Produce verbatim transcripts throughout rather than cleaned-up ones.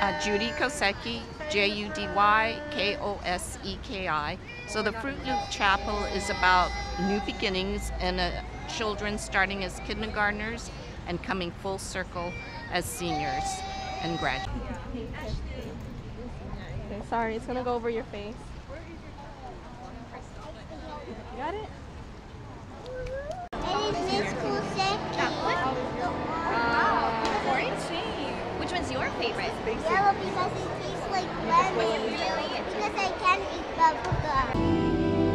Uh, Judy Koseki, J U D Y K O S E K I. So the Froot Loop Chapel is about new beginnings and uh, children starting as kindergartners and coming full circle as seniors and graduates. Okay, sorry, it's gonna go over your face. You got it? And is Miss Koseki? Chocolate? Uh, orange? Which one's your favorite? Yellow because it tastes like lemon. Because I can't eat bubble gum.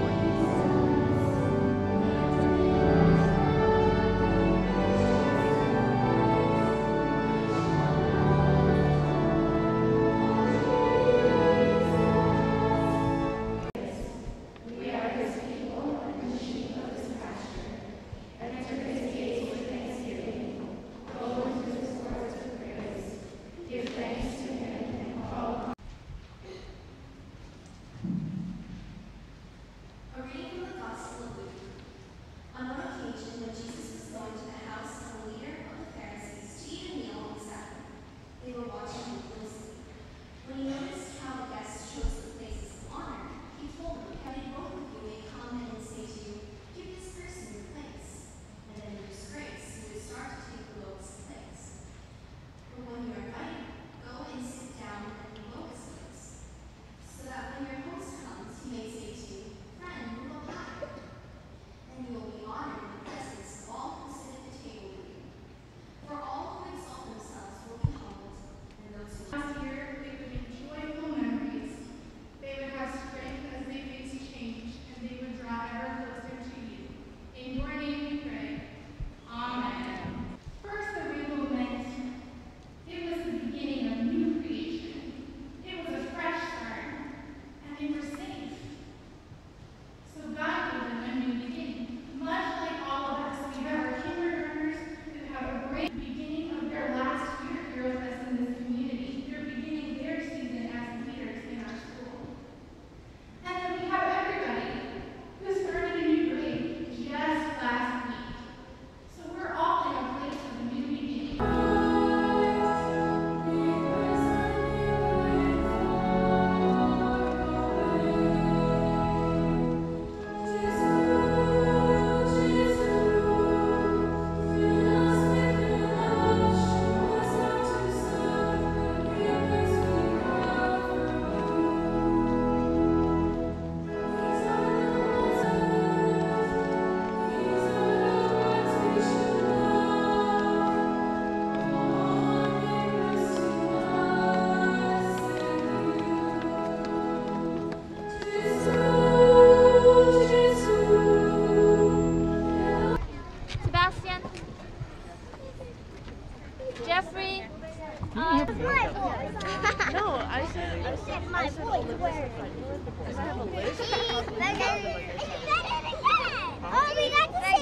Jeffrey. Uh, my voice. No, I said, I said, my I said voice. because I have a list. Let's get it again. Oh, we got the same.